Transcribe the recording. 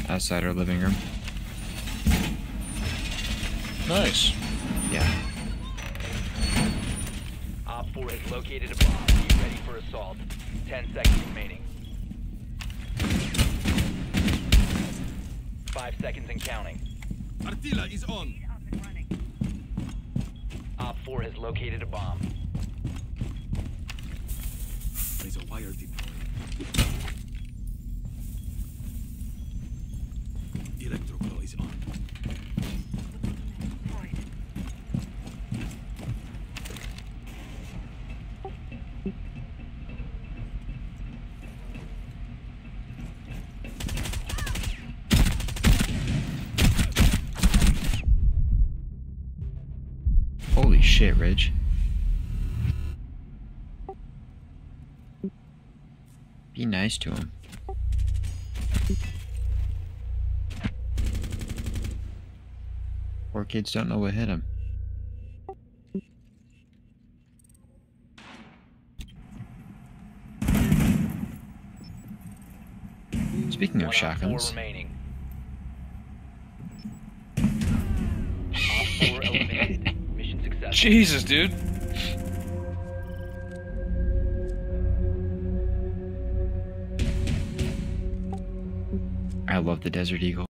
outside our living room. Nice. Yeah. Op 4 has located a bomb. Be ready for assault. 10 seconds remaining. 5 seconds and counting. Artilla is on. Op 4 has located a bomb. There's a wire deployed. Electroglow is on. Holy shit, Ridge. Be nice to him. Poor kids don't know what hit him. Speaking of 1 Op 4 shotguns, remaining. Op 4 eliminated. Mission successful. Jesus, dude. I love the Desert Eagle.